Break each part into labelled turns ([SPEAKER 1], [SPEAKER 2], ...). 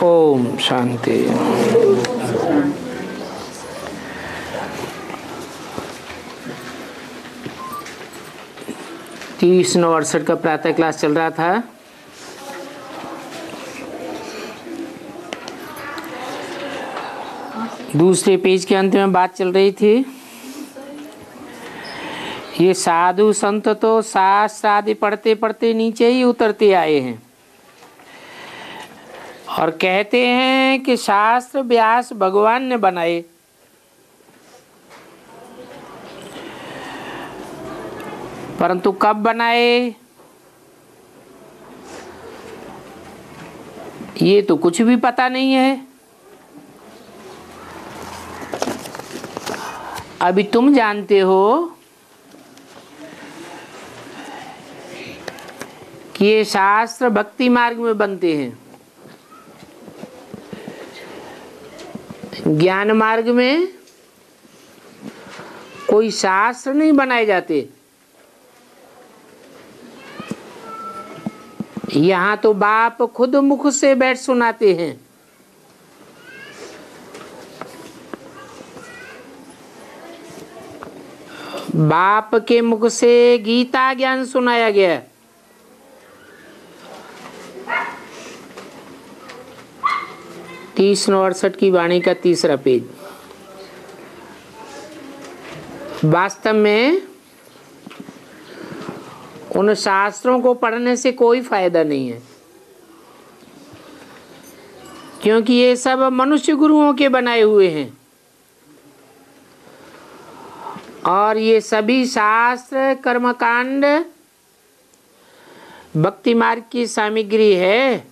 [SPEAKER 1] ओम शांति। तीस 9/68 का प्रातः क्लास चल रहा था। दूसरे पेज के अंत में बात चल रही थी। ये साधु संत तो शास्त्र आदि पढ़ते पढ़ते नीचे ही उतरते आए हैं और कहते हैं कि शास्त्र व्यास भगवान ने बनाए। परंतु कब बनाए ये तो कुछ भी पता नहीं है। अभी तुम जानते हो कि ये शास्त्र भक्ति मार्ग में बनते हैं, ज्ञान मार्ग में कोई शास्त्र नहीं बनाए जाते। यहाँ तो बाप खुद मुख से बैठ सुनाते हैं। बाप के मुख से गीता ज्ञान सुनाया गया। तीस 9/68 की वाणी का तीसरा पेज। वास्तव में उन शास्त्रों को पढ़ने से कोई फायदा नहीं है, क्योंकि ये सब मनुष्य गुरुओं के बनाए हुए हैं और ये सभी शास्त्र कर्मकांड भक्ति मार्ग की सामग्री है।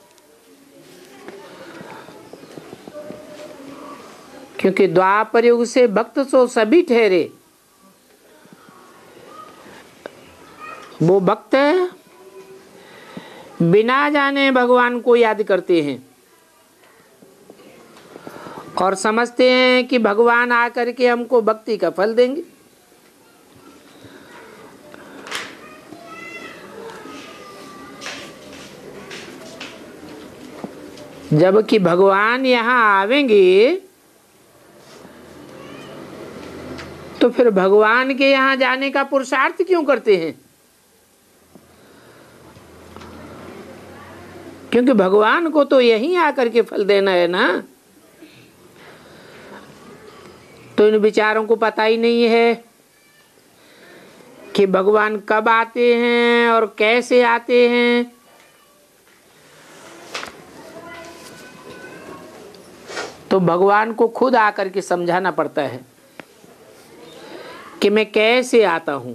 [SPEAKER 1] क्योंकि द्वापर युग से भक्त सो सभी ठहरे। वो भक्त बिना जाने भगवान को याद करते हैं और समझते हैं कि भगवान आकर के हमको भक्ति का फल देंगे। जबकि भगवान यहाँ आवेंगे तो फिर भगवान के यहाँ जाने का पुरुषार्थ क्यों करते हैं? क्योंकि भगवान को तो यहीं आकर के फल देना है ना। तो इन विचारों को पता ही नहीं है कि भगवान कब आते हैं और कैसे आते हैं। तो भगवान को खुद आकर के समझाना पड़ता है कि मैं कैसे आता हूं।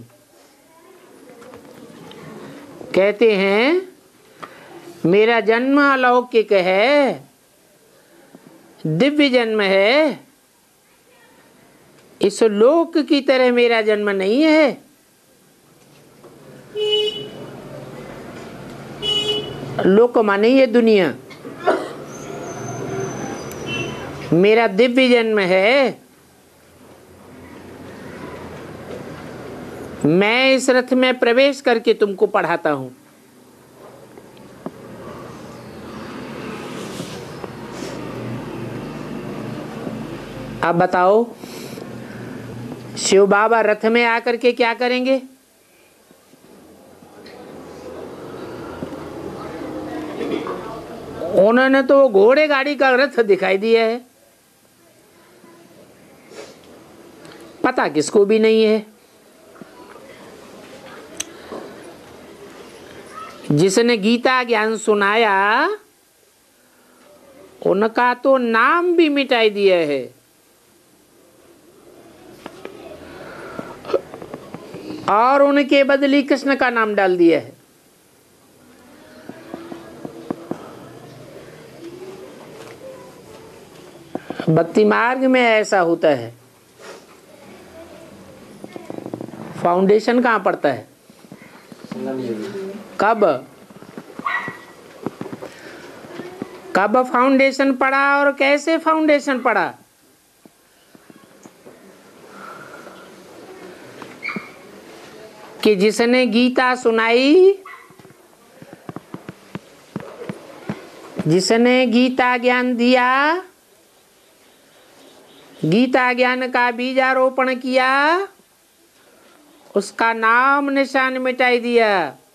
[SPEAKER 1] कहते हैं मेरा जन्म अलौकिक है, दिव्य जन्म है। इस लोक की तरह मेरा जन्म नहीं है। लोक माने ये दुनिया। मेरा दिव्य जन्म है। मैं इस रथ में प्रवेश करके तुमको पढ़ाता हूं। अब बताओ शिव बाबा रथ में आकर के क्या करेंगे? उन्होंने तो घोड़े गाड़ी का रथ दिखाई दिया है, पता किसको भी नहीं है। जिसने गीता ज्ञान सुनाया उनका तो नाम भी मिटाई दिया है। और उनके बदली कृष्ण का नाम डाल दिया है। भक्ति मार्ग में ऐसा होता है। फाउंडेशन कहाँ पड़ता है? कब फाउंडेशन पड़ा और कैसे फाउंडेशन पड़ा? कि जिसने गीता सुनाई जिसने गीता ज्ञान दिया, गीता ज्ञान का बीजारोपण किया, उसका नाम निशान मिटाई दिया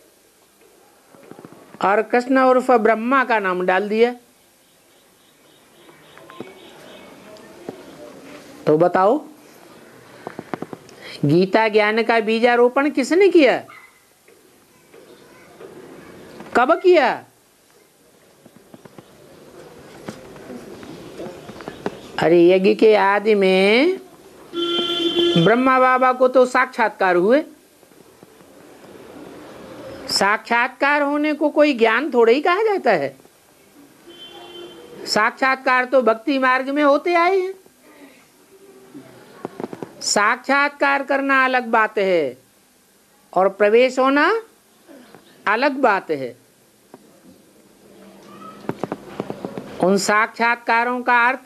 [SPEAKER 1] और कृष्ण उर्फ ब्रह्मा का नाम डाल दिया। तो बताओ, गीता ज्ञान का बीजारोपण किसने किया, कब किया? अरे यज्ञ के आदि में ब्रह्मा बाबा को तो साक्षात्कार हुए। साक्षात्कार होने को कोई ज्ञान थोड़ा ही कहा जाता है। साक्षात्कार तो भक्ति मार्ग में होते आए हैं। साक्षात्कार करना अलग बात है और प्रवेश होना अलग बात है। उन साक्षात्कारों का अर्थ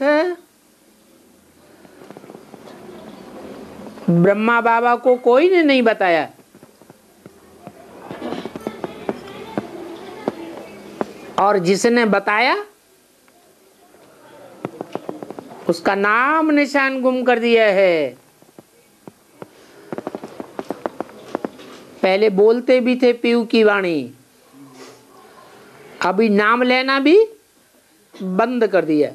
[SPEAKER 1] ब्रह्मा बाबा को कोई ने नहीं बताया। और जिसने बताया उसका नाम निशान गुम कर दिया है। पहले बोलते भी थे पीयू की वाणी, अभी नाम लेना भी बंद कर दिया।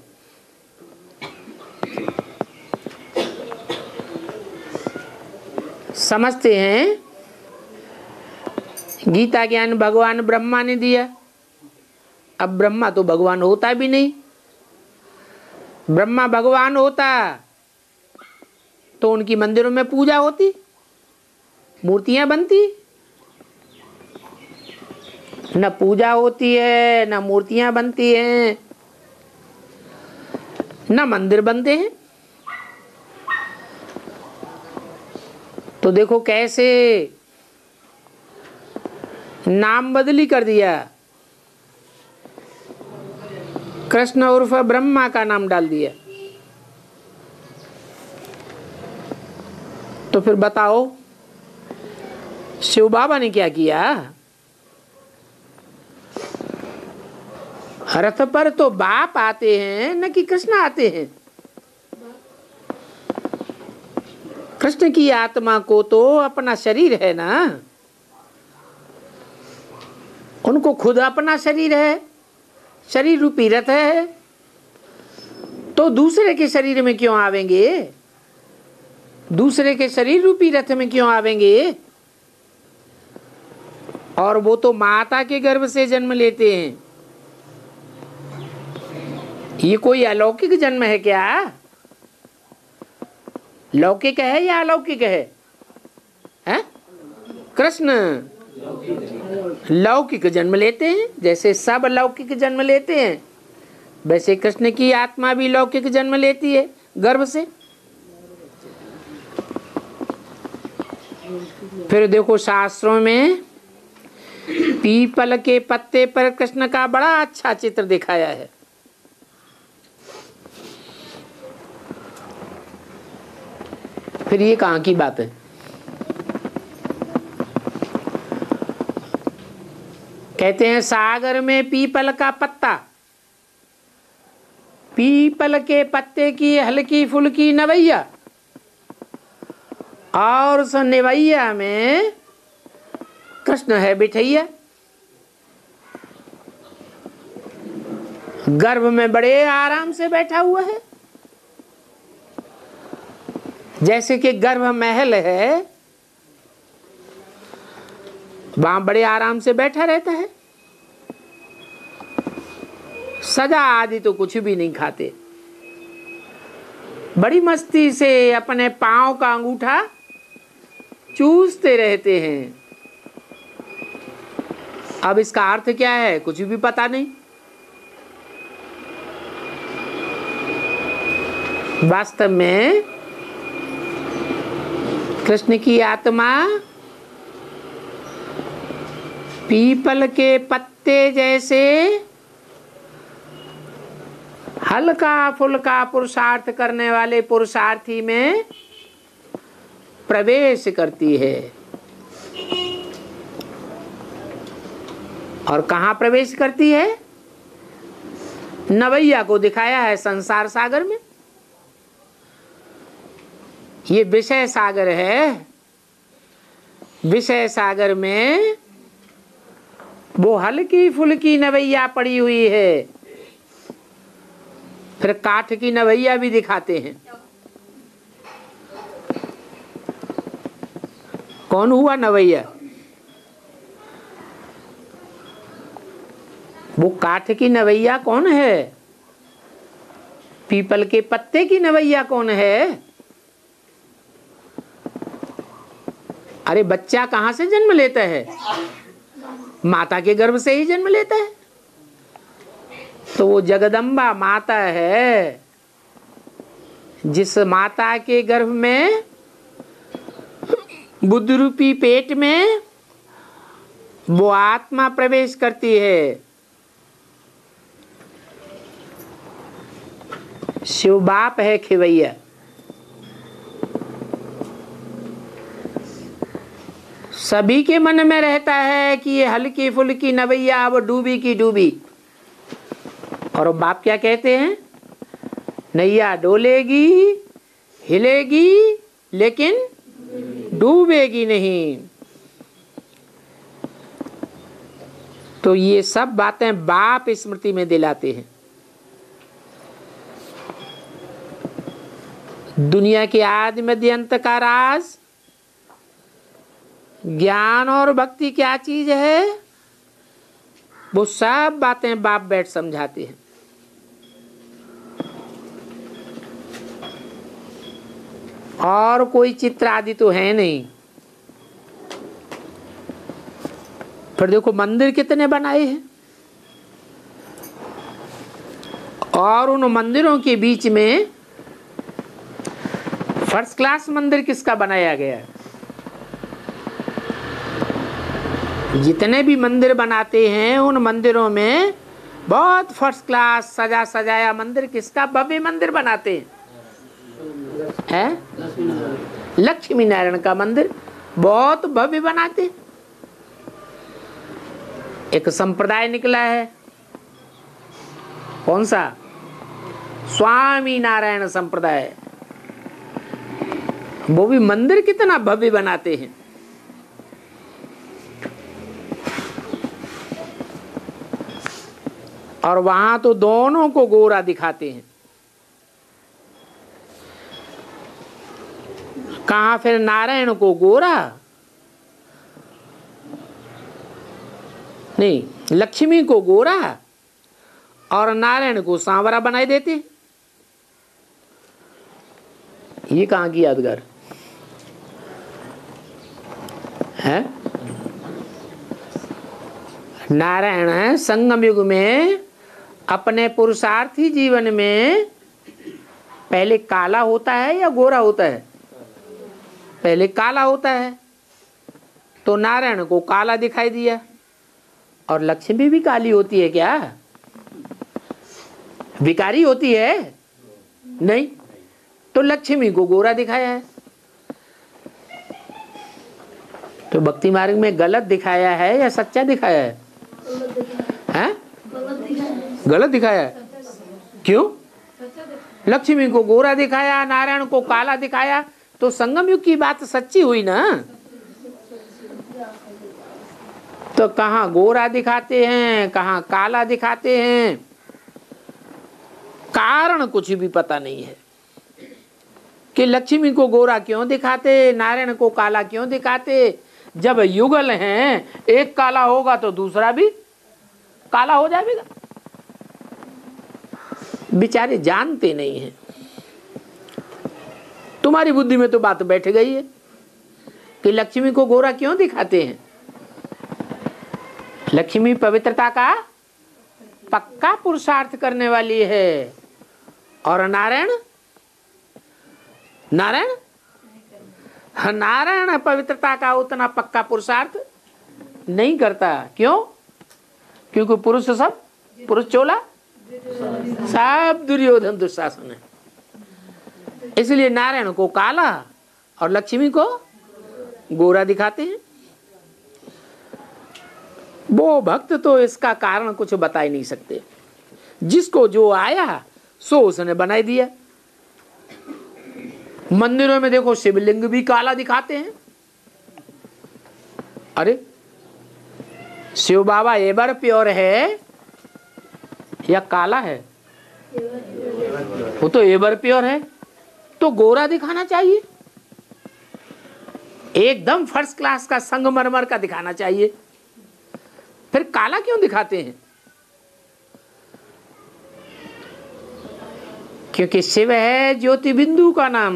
[SPEAKER 1] समझते हैं गीता ज्ञान भगवान ब्रह्मा ने दिया। अब ब्रह्मा तो भगवान होता भी नहीं। ब्रह्मा भगवान होता तो उनकी मंदिरों में पूजा होती, मूर्तियां बनती। न पूजा होती है, न मूर्तियां बनती हैं, न मंदिर बनते हैं। तो देखो कैसे नाम बदली कर दिया, कृष्ण उर्फ ब्रह्मा का नाम डाल दिया। तो फिर बताओ शिव बाबा ने क्या किया? रथ पर तो बाप आते हैं न कि कृष्ण आते हैं। कृष्ण की आत्मा को तो अपना शरीर है ना, उनको खुद अपना शरीर है, शरीर रूपी रथ है। तो दूसरे के शरीर में क्यों आवेंगे? दूसरे के शरीर रूपी रथ में क्यों आवेंगे? और वो तो माता के गर्भ से जन्म लेते हैं। ये कोई अलौकिक जन्म है क्या? लौकिक है या अलौकिक है? हैं? कृष्ण लौकिक जन्म लेते हैं, जैसे सब लौकिक जन्म लेते हैं वैसे कृष्ण की आत्मा भी लौकिक जन्म लेती है गर्भ से। फिर देखो शास्त्रों में पीपल के पत्ते पर कृष्ण का बड़ा अच्छा चित्र दिखाया है। फिर ये कहाँ की बात है? कहते हैं सागर में पीपल का पत्ता, पीपल के पत्ते की हल्की फुल्की नवैया, और उस नवैया में कृष्ण है बिठैया। गर्भ में बड़े आराम से बैठा हुआ है, जैसे कि गर्भ महल है, वहां बड़े आराम से बैठा रहता है। सजा आदि तो कुछ भी नहीं खाते, बड़ी मस्ती से अपने पांव का अंगूठा चूसते रहते हैं। अब इसका अर्थ क्या है कुछ भी पता नहीं। वास्तव में कृष्ण की आत्मा पीपल के पत्ते जैसे हल्का फुल्का पुरुषार्थ करने वाले पुरुषार्थी में प्रवेश करती है। और कहाँ प्रवेश करती है? नवैया को दिखाया है संसार सागर में। ये विषय सागर है, विषय सागर में वो हल्की फुल्की नवैया पड़ी हुई है। फिर काठ की नवैया भी दिखाते हैं। कौन हुआ नवैया? वो काठ की नवैया कौन है? पीपल के पत्ते की नवैया कौन है? अरे बच्चा कहां से जन्म लेता है? माता के गर्भ से ही जन्म लेता है। तो वो जगदम्बा माता है, जिस माता के गर्भ में, बुद्ध रूपी पेट में वो आत्मा प्रवेश करती है। शिव बाप है खिवैया। सभी के मन में रहता है कि ये हल्की फुल्की नवैया अब डूबी की डूबी, और बाप क्या कहते हैं? नैया डोलेगी, हिलेगी, लेकिन डूबेगी नहीं। तो ये सब बातें बाप स्मृति में दिलाते हैं। दुनिया के आदि मध्य अंत का राज, ज्ञान और भक्ति क्या चीज है, वो सब बातें बाप बैठ समझाते हैं। और कोई चित्र आदि तो है नहीं। फिर देखो मंदिर कितने बनाए हैं, और उन मंदिरों के बीच में फर्स्ट क्लास मंदिर किसका बनाया गया है? जितने भी मंदिर बनाते हैं उन मंदिरों में बहुत फर्स्ट क्लास सजा सजाया मंदिर किसका? भव्य मंदिर बनाते हैं। लक्ष्मी नारायण का मंदिर बहुत भव्य बनाते। एक संप्रदाय निकला है, कौन सा? स्वामी नारायण संप्रदाय। वो भी मंदिर कितना भव्य बनाते हैं। और वहां तो दोनों को गोरा दिखाते हैं। कहा फिर नारायण को गोरा नहीं, लक्ष्मी को गोरा और नारायण को सांवरा बनाए देते। ये कहां की यादगार है? नारायण संगम युग में अपने पुरुषार्थी जीवन में पहले काला होता है या गोरा होता है? पहले काला होता है, तो नारायण को काला दिखाई दिया। और लक्ष्मी भी काली होती है क्या? विकारी होती है? नहीं, तो लक्ष्मी को गोरा दिखाया है। तो भक्ति मार्ग में गलत दिखाया है या सच्चा दिखाया है? हैं? गलत दिखाया है। क्यों? लक्ष्मी को गोरा दिखाया, नारायण को काला दिखाया, तो संगम युग की बात सच्ची हुई ना। तो कहां गोरा दिखाते हैं, कहां काला दिखाते हैं, कारण कुछ भी पता नहीं है कि लक्ष्मी को गोरा क्यों दिखाते, नारायण को काला क्यों दिखाते। जब युगल हैं, एक काला होगा तो दूसरा भी काला हो जाएगा। बेचारे जानते नहीं हैं। तुम्हारी बुद्धि में तो बात बैठ गई है कि लक्ष्मी को गोरा क्यों दिखाते हैं। लक्ष्मी पवित्रता का पक्का पुरुषार्थ करने वाली है, और नारायण नारायण पवित्रता का उतना पक्का पुरुषार्थ नहीं करता। क्यों? क्योंकि पुरुष सब, पुरुष चोला सब दुर्योधन दुशासन है। इसलिए नारायण को काला और लक्ष्मी को गोरा दिखाते हैं। वो भक्त तो इसका कारण कुछ बता ही नहीं सकते। जिसको जो आया सो उसने बनाई दिया। मंदिरों में देखो शिवलिंग भी काला दिखाते हैं। अरे शिव बाबा एवर प्योर है या काला है? वो तो एवर प्योर है, तो गोरा दिखाना चाहिए, एकदम फर्स्ट क्लास का संगमरमर का दिखाना चाहिए। फिर काला क्यों दिखाते हैं? क्योंकि शिव है ज्योति बिंदु का नाम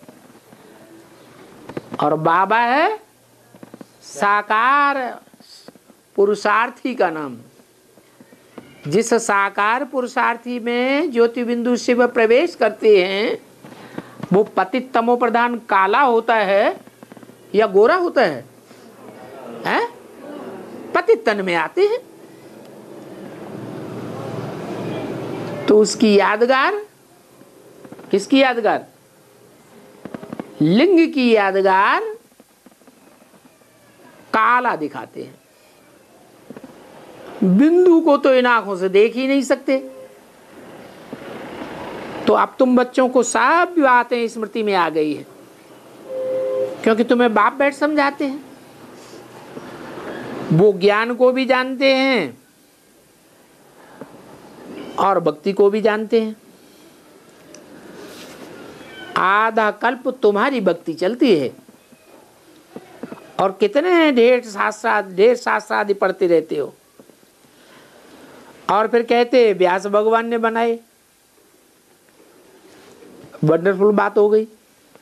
[SPEAKER 1] और बाबा है साकार पुरुषार्थी का नाम। जिस साकार पुरुषार्थी में ज्योति बिंदु शिव प्रवेश करते हैं वो पतित तमो प्रधान काला होता है या गोरा होता है? हैं? पतित तन में आते हैं। तो उसकी यादगार, किसकी यादगार? लिंग की यादगार काला दिखाते हैं। बिंदु को तो इन आंखों से देख ही नहीं सकते। तो अब तुम बच्चों को सब बातें स्मृति में आ गई है, क्योंकि तुम्हें बाप बैठ समझाते हैं। वो ज्ञान को भी जानते हैं और भक्ति को भी जानते हैं। आधा कल्प तुम्हारी भक्ति चलती है और कितने ढेर शास्त्र आदि पढ़ते रहते हो और फिर कहते व्यास भगवान ने बनाए। वंडरफुल बात हो गई।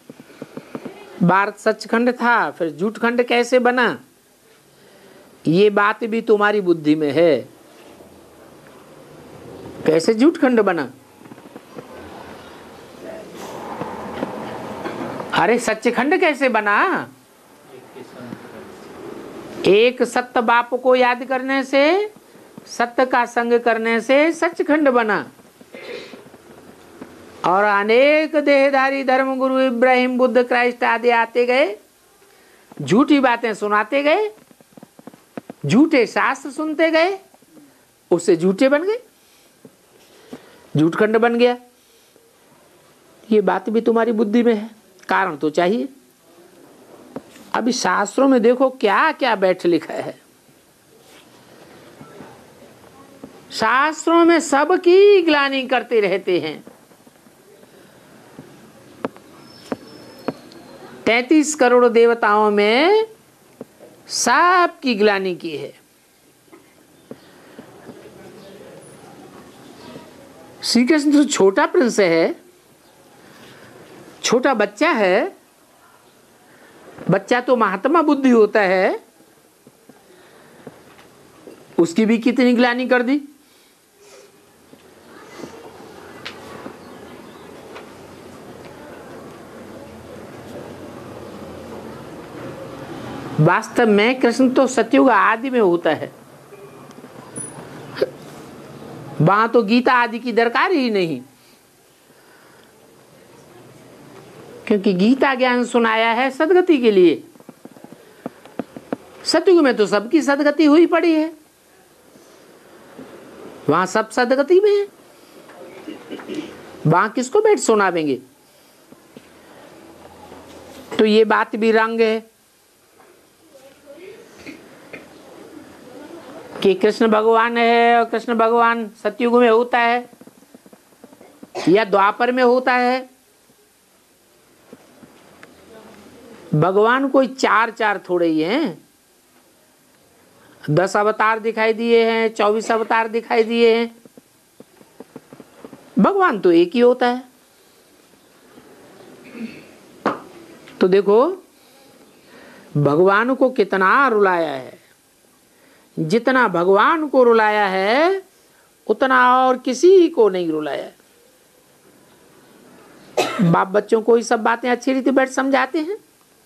[SPEAKER 1] भारत सचखंड था, फिर झूठखंड कैसे बना? ये बात भी तुम्हारी बुद्धि में है। कैसे झूठखंड बना? अरे सच्चखंड कैसे बना? एक सत्य बाप को याद करने से, सत्य का संग करने से सच्चखंड बना। और अनेक देहधारी धर्म गुरु इब्राहिम बुद्ध क्राइस्ट आदि आते गए, झूठी बातें सुनाते गए, झूठे शास्त्र सुनते गए, उससे झूठे बन गए, झूठखंड बन गया। ये बात भी तुम्हारी बुद्धि में है। कारण तो चाहिए। अभी शास्त्रों में देखो क्या क्या बैठ लिखा है। शास्त्रों में सबकी ग्लानि करते रहते हैं। 33 करोड़ देवताओं में सबकी ग्लानि की है। श्री कृष्ण तो छोटा प्रिंस है, छोटा बच्चा है। बच्चा तो महात्मा बुद्धि होता है, उसकी भी कितनी ग्लानि कर दी। वास्तव में कृष्ण तो सतयुग आदि में होता है। वहां तो गीता आदि की दरकार ही नहीं, क्योंकि गीता ज्ञान सुनाया है सदगति के लिए। सतयुग में तो सबकी सदगति हुई पड़ी है, वहां सब सदगति में है। वहां किसको बैठ सुनावेंगे? तो ये बात भी रंग है कि कृष्ण भगवान है और कृष्ण भगवान सतयुग में होता है या द्वापर में होता है। भगवान कोई चार थोड़े ही हैं। 10 अवतार दिखाई दिए हैं, 24 अवतार दिखाई दिए हैं। भगवान तो एक ही होता है। तो देखो भगवान को कितना रुलाया है। जितना भगवान को रुलाया है उतना और किसी को नहीं रुलाया। बाप बच्चों को ये सब बातें अच्छी रीति बैठ समझाते हैं।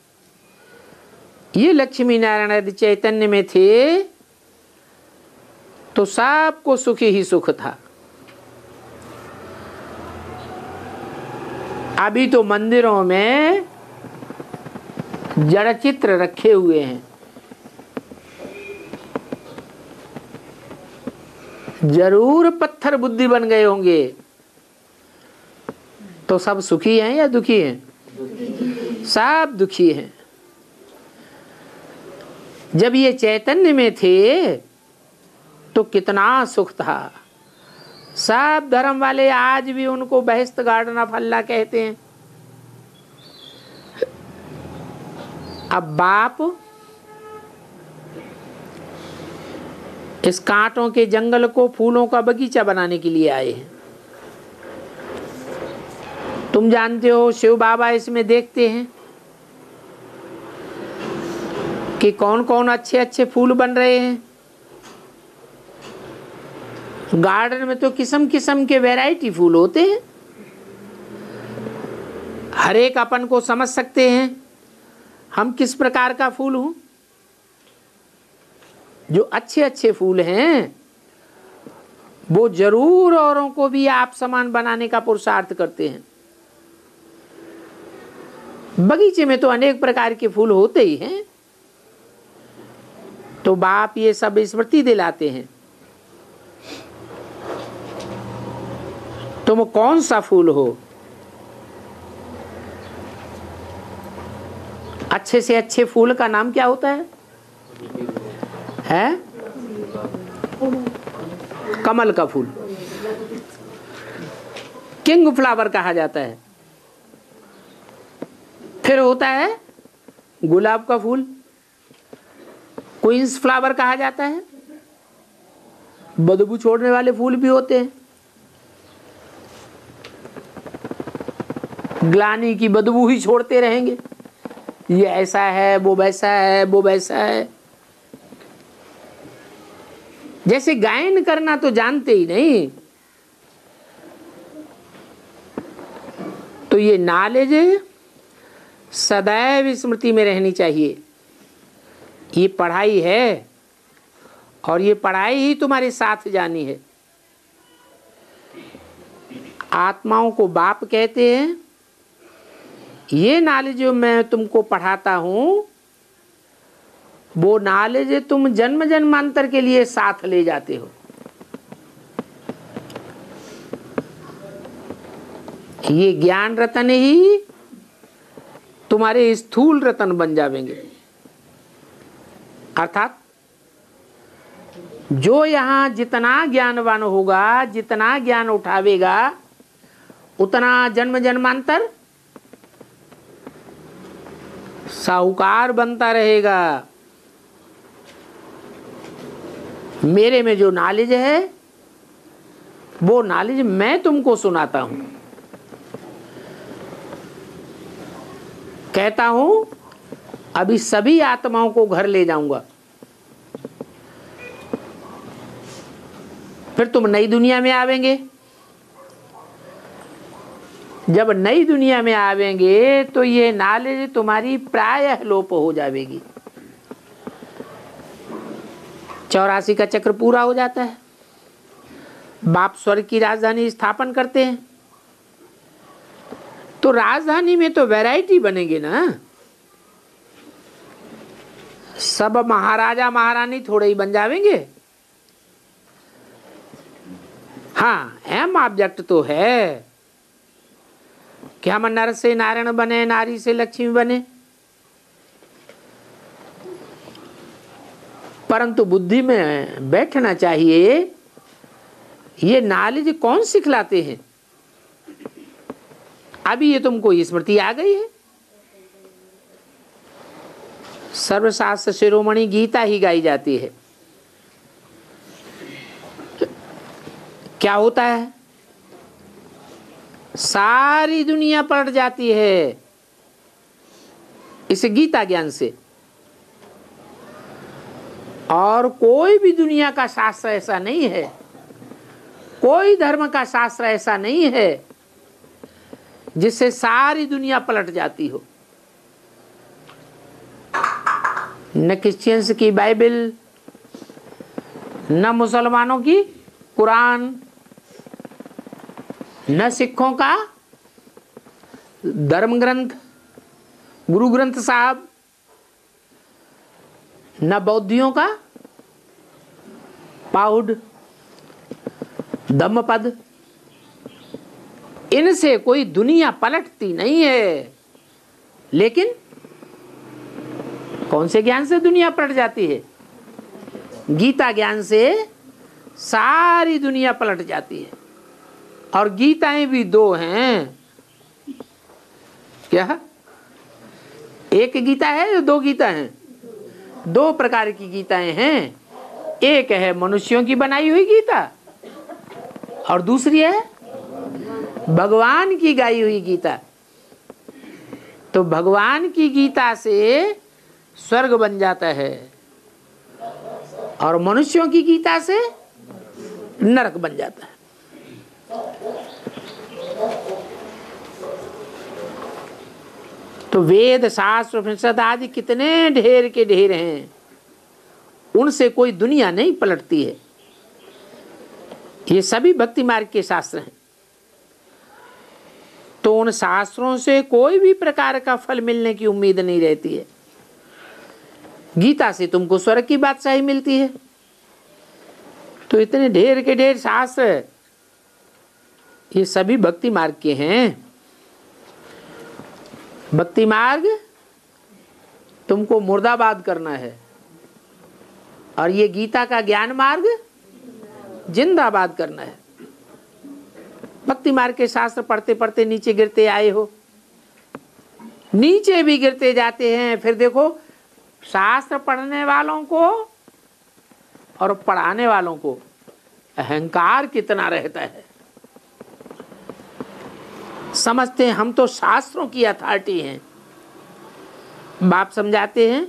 [SPEAKER 1] ये लक्ष्मी नारायण यदि चैतन्य में थे तो सबको सुखी ही सुख था। अभी तो मंदिरों में जड़ चित्र रखे हुए हैं। जरूर पत्थर बुद्धि बन गए होंगे। तो सब सुखी हैं या दुखी हैं? सब दुखी हैं। जब ये चैतन्य में थे तो कितना सुख था। सब धर्म वाले आज भी उनको बहिष्त गाड़ना फल्ला कहते हैं। अब बाप इस कांटों के जंगल को फूलों का बगीचा बनाने के लिए आए हैं। तुम जानते हो शिव बाबा इसमें देखते हैं कि कौन कौन अच्छे अच्छे फूल बन रहे हैं। गार्डन में तो किस्म किस्म के वैरायटी फूल होते हैं। हर एक अपन को समझ सकते हैं हम किस प्रकार का फूल हूं। जो अच्छे अच्छे फूल हैं वो जरूर औरों को भी आप समान बनाने का पुरुषार्थ करते हैं। बगीचे में तो अनेक प्रकार के फूल होते ही हैं। तो बाप ये सब स्मृति दिलाते हैं, तुम कौन सा फूल हो। अच्छे से अच्छे फूल का नाम क्या होता है? कमल का फूल, किंग फ्लावर कहा जाता है। फिर होता है गुलाब का फूल, क्वींस फ्लावर कहा जाता है। बदबू छोड़ने वाले फूल भी होते हैं, ग्लानी की बदबू ही छोड़ते रहेंगे, ये ऐसा है वो वैसा है वो वैसा है। जैसे गायन करना तो जानते ही नहीं। तो ये नॉलेज सदैव स्मृति में रहनी चाहिए। ये पढ़ाई है और ये पढ़ाई ही तुम्हारे साथ जानी है। आत्माओं को बाप कहते हैं। ये नॉलेज जो मैं तुमको पढ़ाता हूं वो नॉलेज तुम जन्म जन्मांतर के लिए साथ ले जाते हो। ये ज्ञान रतन ही तुम्हारे स्थूल रतन बन जाएंगे। अर्थात जो यहां जितना ज्ञानवान होगा, जितना ज्ञान उठावेगा, उतना जन्म जन्मांतर साहूकार बनता रहेगा। मेरे में जो नॉलेज है वो नॉलेज मैं तुमको सुनाता हूं। कहता हूं अभी सभी आत्माओं को घर ले जाऊंगा, फिर तुम नई दुनिया में आवेंगे। जब नई दुनिया में आवेंगे तो ये नॉलेज तुम्हारी प्रायः लोप हो जाएगी। 84 का चक्र पूरा हो जाता है। बाप स्वर्ग की राजधानी स्थापन करते हैं तो राजधानी में तो वैरायटी बनेगी ना। सब महाराजा महारानी थोड़े ही बन जाएंगे। हाँ, एम ऑब्जेक्ट तो है कि हम नर से नारायण बने, नारी से लक्ष्मी बने। परंतु बुद्धि में बैठना चाहिए। ये नॉलेज कौन सिखलाते हैं? अभी ये तुमको स्मृति आ गई है। सर्वशास्त्र शिरोमणि गीता ही गाई जाती है। क्या होता है? सारी दुनिया पलट जाती है इस गीता ज्ञान से। और कोई भी दुनिया का शास्त्र ऐसा नहीं है, कोई धर्म का शास्त्र ऐसा नहीं है जिससे सारी दुनिया पलट जाती हो। न क्रिश्चियंस की बाइबल, न मुसलमानों की कुरान, न सिखों का धर्म ग्रंथ गुरु ग्रंथ साहब, न बौद्धियों का पाहुड, धम्म पद, इनसे कोई दुनिया पलटती नहीं है। लेकिन कौन से ज्ञान से दुनिया पलट जाती है? गीता ज्ञान से सारी दुनिया पलट जाती है। और गीताएं भी दो हैं। क्या एक गीता है या दो गीता हैं? दो प्रकार की गीताएं हैं। एक है मनुष्यों की बनाई हुई गीता और दूसरी है भगवान की गाई हुई गीता। तो भगवान की गीता से स्वर्ग बन जाता है और मनुष्यों की गीता से नरक बन जाता है। तो वेद शास्त्र उपनिषद आदि कितने ढेर के ढेर हैं, उनसे कोई दुनिया नहीं पलटती है। ये सभी भक्ति मार्ग के शास्त्र हैं। तो उन शास्त्रों से कोई भी प्रकार का फल मिलने की उम्मीद नहीं रहती है। गीता से तुमको स्वर्ग की बादशाही मिलती है। तो इतने ढेर के ढेर शास्त्र ये सभी भक्ति मार्ग के हैं। भक्ति मार्ग तुमको मुर्दाबाद करना है और ये गीता का ज्ञान मार्ग जिंदाबाद करना है। भक्ति मार्ग के शास्त्र पढ़ते पढ़ते नीचे गिरते आए हो, नीचे भी गिरते जाते हैं। फिर देखो शास्त्र पढ़ने वालों को और पढ़ाने वालों को अहंकार कितना रहता है। समझते हैं हम तो शास्त्रों की अथॉरिटी हैं। बाप समझाते हैं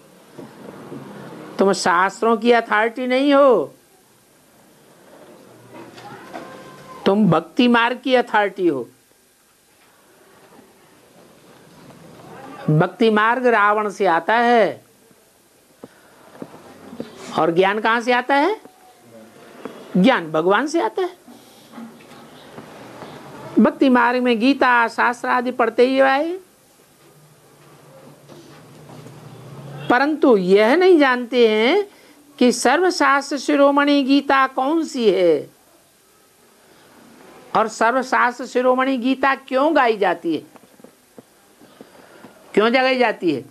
[SPEAKER 1] तुम शास्त्रों की अथॉरिटी नहीं हो, तुम भक्ति मार्ग की अथॉरिटी हो। भक्ति मार्ग रावण से आता है और ज्ञान कहां से आता है? ज्ञान भगवान से आता है। भक्ति मार्ग में गीता शास्त्र आदि पढ़ते ही आए, परंतु यह नहीं जानते हैं कि सर्वशास्त्र शिरोमणि गीता कौन सी है और सर्वशास्त्र शिरोमणि गीता क्यों गाई जाती है, क्यों जगाई जाती है।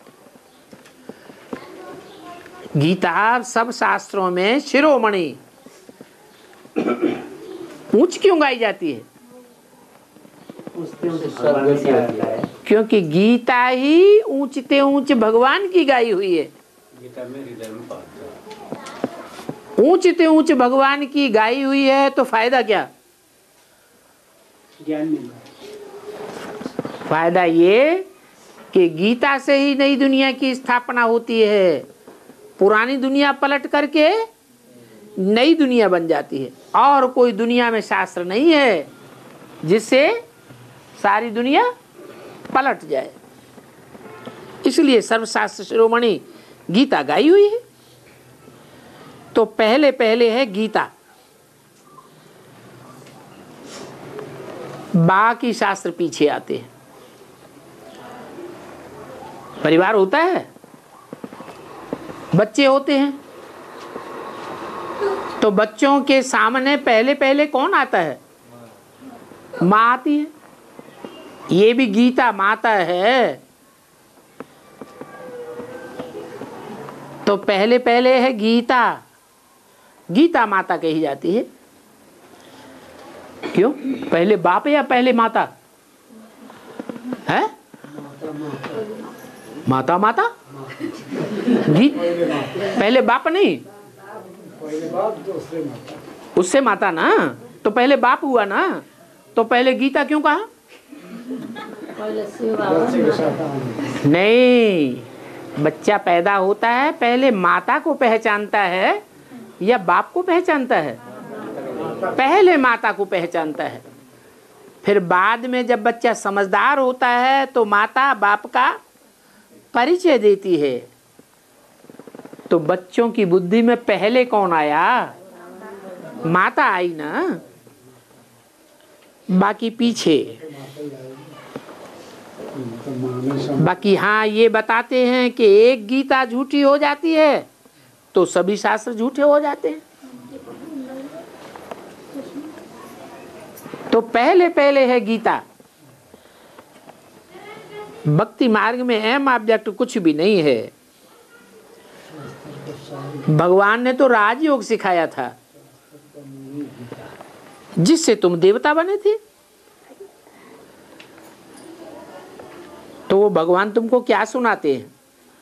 [SPEAKER 1] गीता सब शास्त्रों में शिरोमणि ऊंच क्यों गाई जाती है? क्योंकि गीता ही ऊंचते ऊंच भगवान की गाई हुई है। ऊंचते ऊंच भगवान की गाई हुई है तो फायदा क्या?
[SPEAKER 2] ज्ञान मिलता।
[SPEAKER 1] फायदा ये कि गीता से ही नई दुनिया की स्थापना होती है। पुरानी दुनिया पलट करके नई दुनिया बन जाती है। और कोई दुनिया में शास्त्र नहीं है जिससे सारी दुनिया पलट जाए। इसलिए सर्वशास्त्र शिरोमणि गीता गाई हुई है। तो पहले पहले है गीता, बाकी शास्त्र पीछे आते हैं। परिवार होता है, बच्चे होते हैं, तो बच्चों के सामने पहले पहले कौन आता है? माँ आती है। ये भी गीता माता है। तो पहले पहले है गीता, गीता माता कही जाती है। क्यों? पहले बाप या पहले माता है? माता माता गीत पहले बाप नहीं,
[SPEAKER 2] पहले बाप दूसरे माता,
[SPEAKER 1] उससे माता ना, तो पहले बाप हुआ ना। तो पहले गीता क्यों कहा? नहीं, बच्चा पैदा होता है पहले माता को पहचानता है या बाप को पहचानता है? पहले माता को पहचानता है। फिर बाद में जब बच्चा समझदार होता है तो माता बाप का परिचय देती है। तो बच्चों की बुद्धि में पहले कौन आया? माता आई ना, बाकी पीछे। बाकी हाँ ये बताते हैं कि एक गीता झूठी हो जाती है तो सभी शास्त्र झूठे हो जाते हैं। तो पहले पहले है गीता। भक्ति मार्ग में एम ऑब्जेक्ट कुछ भी नहीं है। भगवान ने तो राजयोग सिखाया था जिससे तुम देवता बने थे। तो वो भगवान तुमको क्या सुनाते हैं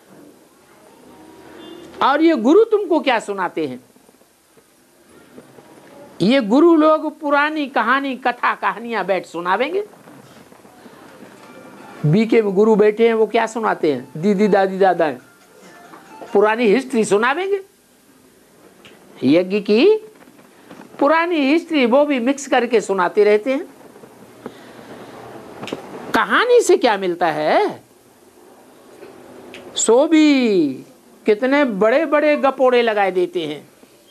[SPEAKER 1] और ये गुरु तुमको क्या सुनाते हैं? ये गुरु लोग पुरानी कहानी कथा कहानियां बैठ सुनावेंगे। बीके में गुरु बैठे हैं, वो क्या सुनाते हैं? दीदी दादी दादा है, पुरानी हिस्ट्री सुनावेंगे। यज्ञ की पुरानी हिस्ट्री वो भी मिक्स करके सुनाते रहते हैं। कहानी से क्या मिलता है? सो भी कितने बड़े बड़े गपोड़े लगाए देते हैं।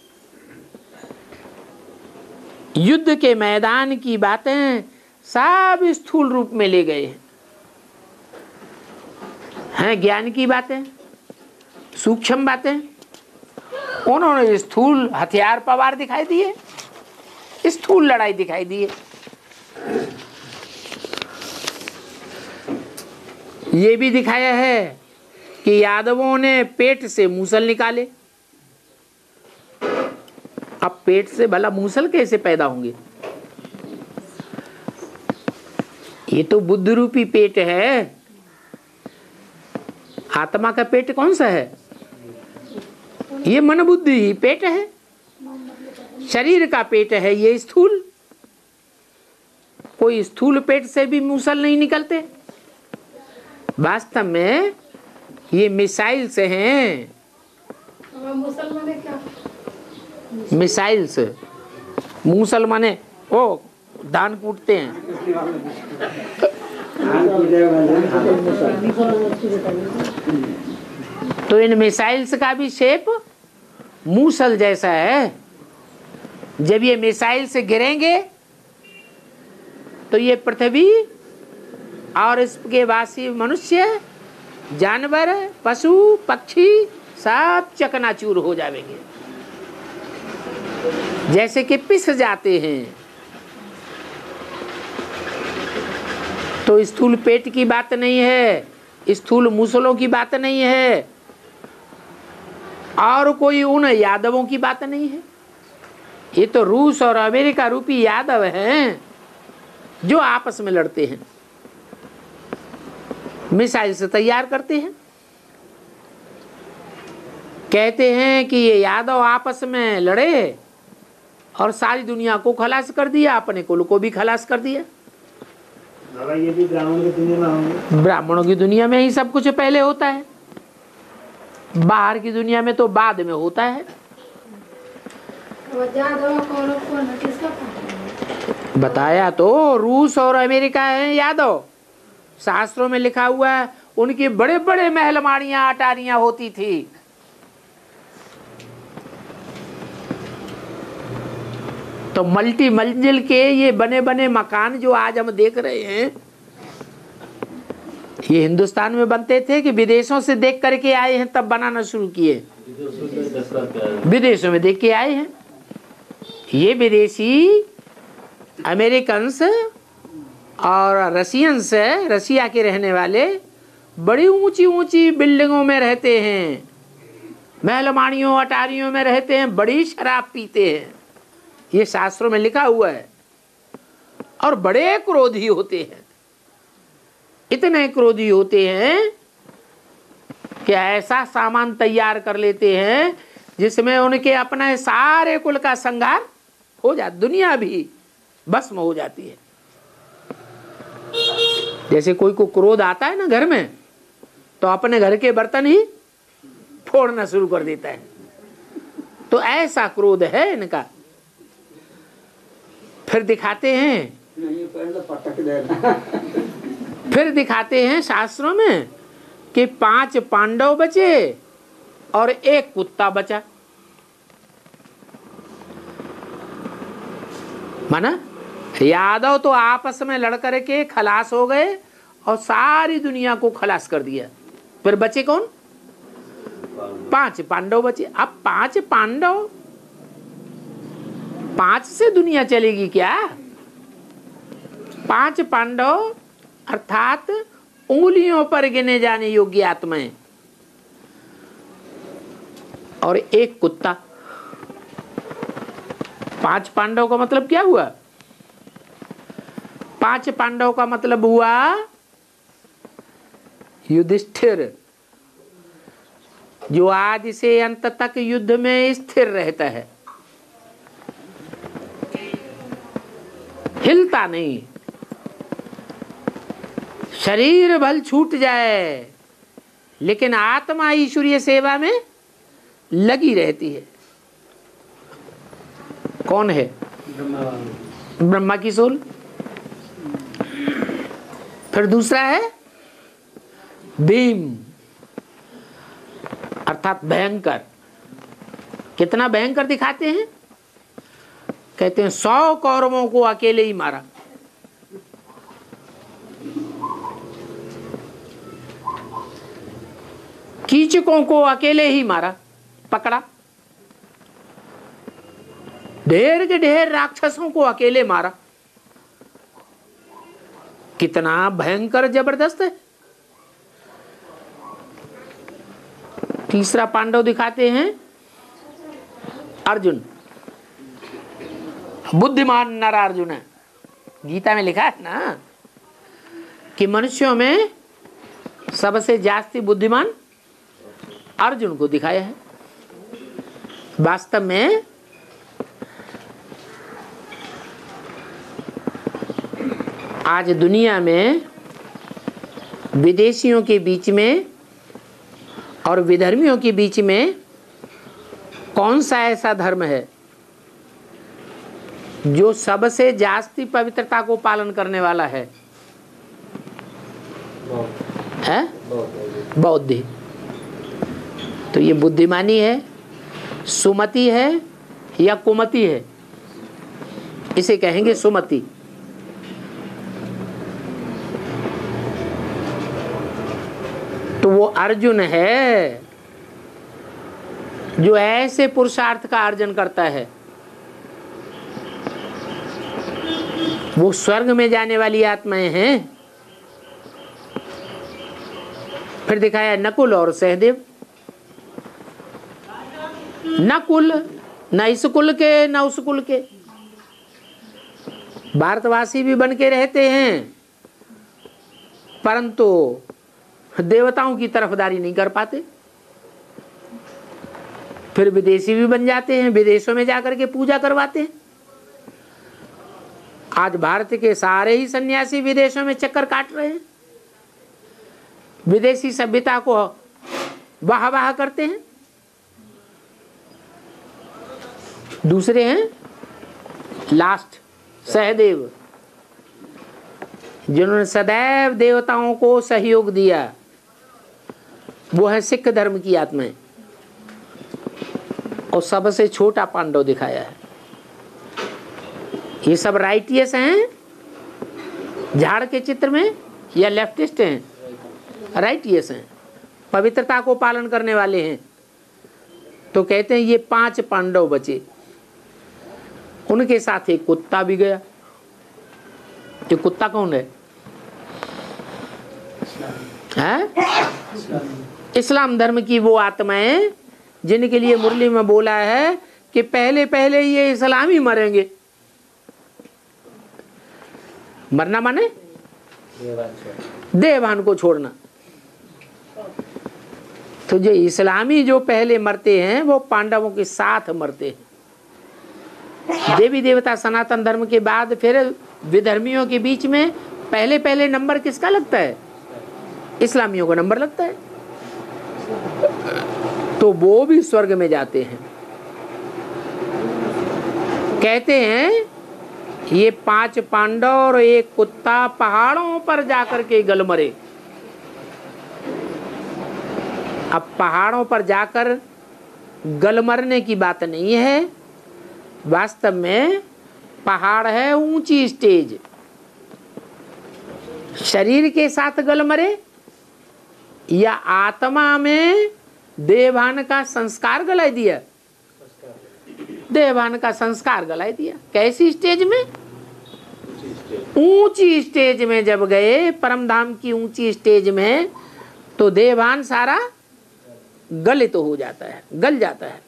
[SPEAKER 1] युद्ध के मैदान की बातें सब स्थूल रूप में ले गए हैं। ज्ञान की बातें, सूक्ष्म बातें उन्होंने स्थूल हथियार पवार दिखाई दिए, स्थूल लड़ाई दिखाई दी है। ये भी दिखाया है कि यादवों ने पेट से मूसल निकाले। अब पेट से भला मूसल कैसे पैदा होंगे? ये तो बुद्ध रूपी पेट है। आत्मा का पेट कौन सा है? ये मन बुद्धि ही पेट है। शरीर का पेट है ये स्थूल। कोई स्थूल पेट से भी मूसल नहीं निकलते। वास्तव में ये मिसाइल से हैं। मिसाइल से मूसल माने ओ धान कूटते हैं। तो इन मिसाइल्स का भी शेप मूसल जैसा है। जब ये मिसाइल से गिरेंगे तो ये पृथ्वी और इसके वासी मनुष्य, जानवर, पशु, पक्षी सब चकनाचूर हो जाएंगे, जैसे कि पिस जाते हैं। तो स्थूल पेट की बात नहीं है, स्थूल मूसलों की बात नहीं है, और कोई उन यादवों की बात नहीं है। ये तो रूस और अमेरिका रूपी यादव हैं जो आपस में लड़ते हैं, मिसाइल से तैयार करते हैं। कहते हैं कि ये यादव आपस में लड़े और सारी दुनिया को खलास कर दिया, अपने कुल को भी खलास कर दिया।
[SPEAKER 2] ये भी ब्राह्मणों की दुनिया में होंगे।
[SPEAKER 1] ब्राह्मणों की दुनिया में ही सब कुछ पहले होता है, बाहर की दुनिया में तो बाद में होता है। बताया तो रूस और अमेरिका है यादव। शास्त्रों में लिखा हुआ है उनकी बड़े बड़े महलमाड़ियां अटारियां होती थी। तो मल्टी मंजिल के ये बने बने मकान जो आज हम देख रहे हैं, ये हिंदुस्तान में बनते थे कि विदेशों से देख करके आए हैं तब बनाना शुरू किए? विदेशों में देख के आए हैं। ये विदेशी अमेरिकन्स और रशियंस, रशिया के रहने वाले बड़ी ऊंची ऊंची बिल्डिंगों में रहते हैं, महलमाड़ियों अटारियों में रहते हैं, बड़ी शराब पीते हैं। ये शास्त्रों में लिखा हुआ है। और बड़े क्रोधी होते हैं, इतने क्रोधी होते हैं कि ऐसा सामान तैयार कर लेते हैं जिसमें उनके अपने सारे कुल का संहार हो जाता, दुनिया भी भस्म हो जाती है। जैसे कोई को क्रोध आता है ना घर में, तो अपने घर के बर्तन ही फोड़ना शुरू कर देता है। तो ऐसा क्रोध है इनका। फिर दिखाते हैं, फिर दिखाते हैं शास्त्रों में कि 5 पांडव बचे और 1 कुत्ता बचा। माना यादव तो आपस में लड़ करके खलास हो गए और सारी दुनिया को खलास कर दिया। फिर बचे कौन? 5 पांडव बचे। अब 5 पांडव, 5 से दुनिया चलेगी क्या? 5 पांडव अर्थात उंगलियों पर गिने जाने योग्य आत्माएं और 1 कुत्ता। 5 पांडव का मतलब क्या हुआ? 5 पांडव का मतलब हुआ युधिष्ठिर, जो आदि से अंत तक युद्ध में स्थिर रहता है, हिलता नहीं। शरीर भल छूट जाए लेकिन आत्मा ईश्वरीय सेवा में लगी रहती है। कौन है? ब्रह्मा की सोल। फिर दूसरा है भीम अर्थात भयंकर। कितना भयंकर दिखाते हैं? कहते हैं 100 कौरवों को अकेले ही मारा। कीचकों को अकेले ही मारा, पकड़ा। ढेर के ढेर राक्षसों को अकेले मारा। कितना भयंकर जबरदस्त है। तीसरा पांडव दिखाते हैं अर्जुन। बुद्धिमान नर अर्जुन है। गीता में लिखा है ना कि मनुष्यों में सबसे जास्ती बुद्धिमान अर्जुन को दिखाया है। वास्तव में आज दुनिया में विदेशियों के बीच में और विधर्मियों के बीच में कौन सा ऐसा धर्म है जो सबसे जास्ती पवित्रता को पालन करने वाला है? बौद्ध। तो ये बुद्धिमानी है, सुमति है या कुमति है? इसे कहेंगे सुमति। तो वो अर्जुन है जो ऐसे पुरुषार्थ का अर्जन करता है। वो स्वर्ग में जाने वाली आत्माएं हैं। फिर दिखाया नकुल और सहदेव। नकुल न इस कुल के न उस कुल के, भारतवासी भी बन के रहते हैं परंतु देवताओं की तरफदारी नहीं कर पाते। फिर विदेशी भी बन जाते हैं, विदेशों में जाकर के पूजा करवाते हैं। आज भारत के सारे ही सन्यासी विदेशों में चक्कर काट रहे हैं, विदेशी सभ्यता को वाह वाह करते हैं। दूसरे हैं लास्ट सहदेव, जिन्होंने सदैव देवताओं को सहयोग दिया। वो है सिख धर्म की आत्माएं। और सबसे छोटा पांडव दिखाया है। ये सब राइटियस हैं झाड़ के चित्र में या लेफ्टिस्ट हैं? राइटियस हैं, पवित्रता को पालन करने वाले हैं। तो कहते हैं ये 5 पांडव बचे, उनके साथ एक कुत्ता भी गया। ये कुत्ता कौन है? इस्लाम धर्म की वो आत्माएं जिनके लिए मुरली में बोला है कि पहले पहले ये इस्लामी मरेंगे। मरना माने देहभान को छोड़ना। तो जो इस्लामी जो पहले मरते हैं वो पांडवों के साथ मरते हैं। देवी देवता सनातन धर्म के बाद फिर विधर्मियों के बीच में पहले पहले नंबर किसका लगता है? इस्लामियों का नंबर लगता है। तो वो भी स्वर्ग में जाते हैं। कहते हैं ये 5 पांडव और एक कुत्ता पहाड़ों पर जाकर के गल मरे। अब पहाड़ों पर जाकर गल मरने की बात नहीं है, वास्तव में पहाड़ है ऊंची स्टेज। शरीर के साथ गल मरे या आत्मा में देहभान का संस्कार गलाए दिया? देहभान का संस्कार गलाए दिया। कैसी स्टेज में? ऊंची स्टेज में जब गए, परम धाम की ऊंची स्टेज में, तो देहभान सारा गलित हो जाता है, गल जाता है।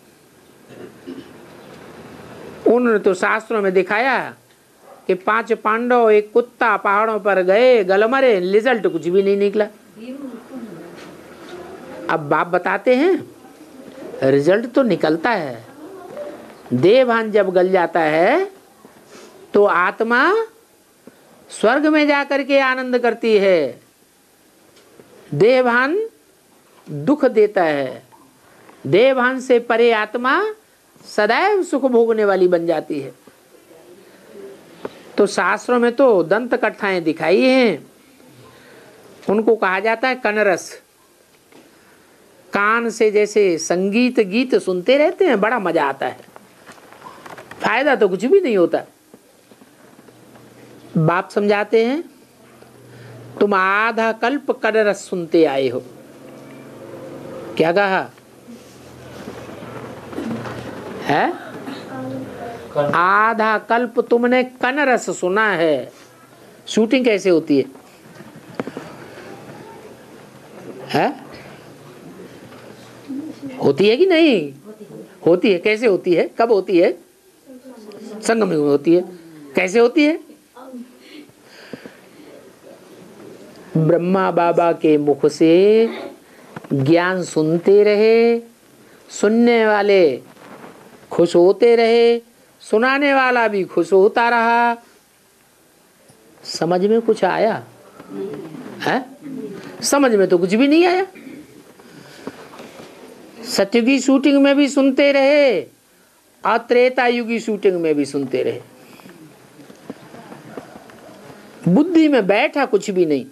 [SPEAKER 1] उन्होंने तो शास्त्रों में दिखाया कि 5 पांडव, एक कुत्ता पहाड़ों पर गए, गल मरे, रिजल्ट कुछ भी नहीं निकला। अब बाप बताते हैं रिजल्ट तो निकलता है। देहभान जब गल जाता है तो आत्मा स्वर्ग में जाकर के आनंद करती है। देहभान दुख देता है। देहभान से परे आत्मा सदैव सुख भोगने वाली बन जाती है। तो शास्त्रों में तो दंत कथाएं दिखाई हैं, उनको कहा जाता है कनरस। कान से जैसे संगीत गीत सुनते रहते हैं, बड़ा मजा आता है, फायदा तो कुछ भी नहीं होता। बाप समझाते हैं, तुम आधा कल्प कनरस सुनते आए हो। क्या कहा है? आधा कल्प तुमने कनरस सुना है। शूटिंग कैसे होती है? होती है कि नहीं होती है? कैसे होती है? कब होती है? संगम में होती है। कैसे होती है? ब्रह्मा बाबा के मुख से ज्ञान सुनते रहे, सुनने वाले खुश होते रहे, सुनाने वाला भी खुश होता रहा। समझ में कुछ आया है? समझ में तो कुछ भी नहीं आया। सतयुगी शूटिंग में भी सुनते रहे और त्रेता युगी शूटिंग में भी सुनते रहे, बुद्धि में बैठा कुछ भी नहीं।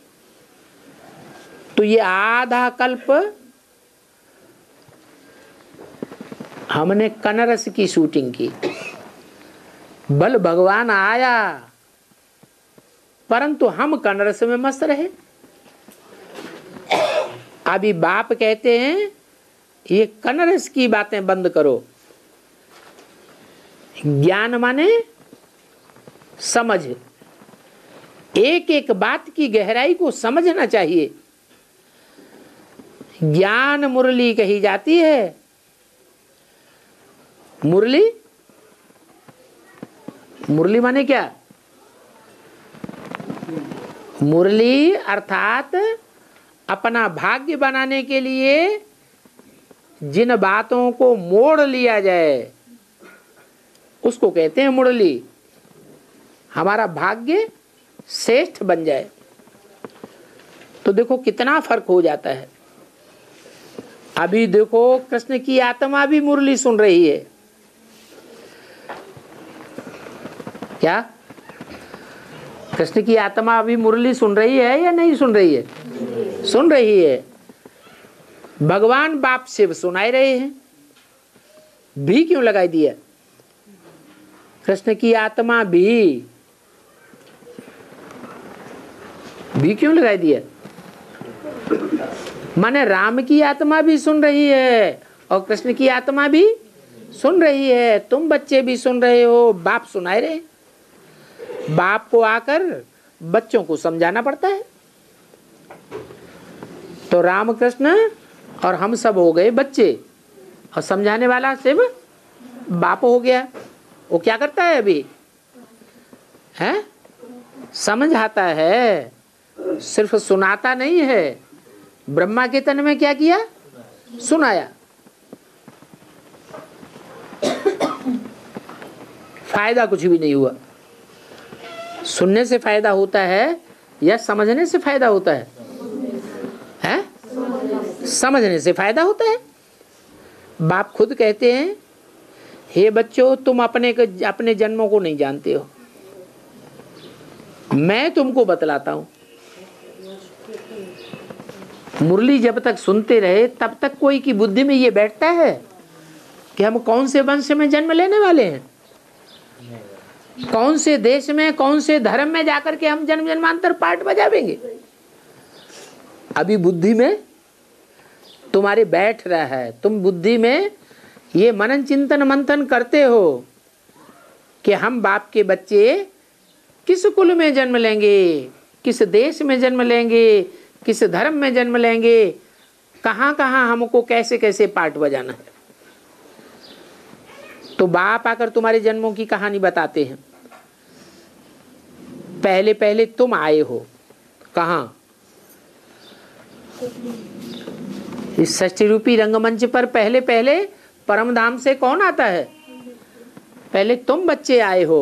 [SPEAKER 1] तो ये आधा कल्प हमने कनरस की शूटिंग की। बल भगवान आया, परंतु हम कनरस में मस्त रहे। अभी बाप कहते हैं ये कनरस की बातें बंद करो। ज्ञान माने समझ, एक एक बात की गहराई को समझना चाहिए। ज्ञान मुरली कही जाती है। मुरली, मुरली माने क्या? मुरली अर्थात अपना भाग्य बनाने के लिए जिन बातों को मोड़ लिया जाए उसको कहते हैं मुरली। हमारा भाग्य श्रेष्ठ बन जाए। तो देखो कितना फर्क हो जाता है। अभी देखो कृष्ण की आत्मा भी मुरली सुन रही है। क्या कृष्ण की आत्मा अभी मुरली सुन रही है या नहीं सुन रही है? सुन रही है। भगवान बाप शिव सुनाए रहे हैं। भी क्यों लगाई दिया? कृष्ण की आत्मा भी क्यों लगाई दिया? माने राम की आत्मा भी सुन रही है और कृष्ण की आत्मा भी सुन रही है। तुम बच्चे भी सुन रहे हो, बाप सुनाए रहे। बाप को आकर बच्चों को समझाना पड़ता है। तो राम कृष्ण और हम सब हो गए बच्चे और समझाने वाला शिव बाप हो गया। वो क्या करता है अभी? है समझ आता है, सिर्फ सुनाता नहीं है। ब्रह्मा के तन में क्या किया? सुनाया। फायदा कुछ भी नहीं हुआ। सुनने से फायदा होता है या समझने से फायदा होता है? हैं? समझने से फायदा होता है। बाप खुद कहते हैं, हे बच्चों तुम अपने जन्मों को नहीं जानते हो, मैं तुमको बतलाता हूं। मुरली जब तक सुनते रहे तब तक कोई की बुद्धि में ये बैठता है कि हम कौन से वंश में जन्म लेने वाले हैं, कौन से देश में, कौन से धर्म में जाकर के हम जन्म जन्मांतर पाठ बजावेंगे। अभी बुद्धि में तुम्हारे बैठ रहा है। तुम बुद्धि में ये मनन चिंतन मंथन करते हो कि हम बाप के बच्चे किस कुल में जन्म लेंगे, किस देश में जन्म लेंगे, किस धर्म में जन्म लेंगे, कहाँ कहाँ हमको कैसे कैसे पाठ बजाना है। तो बाप आकर तुम्हारे जन्मों की कहानी बताते हैं। पहले पहले तुम आए हो कहाँ? इस षष्ठी रूपी रंगमंच पर पहले पहले परम धाम से कौन आता है? पहले तुम बच्चे आए हो,